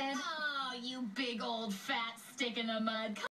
Oh, you big old fat stick in the mud.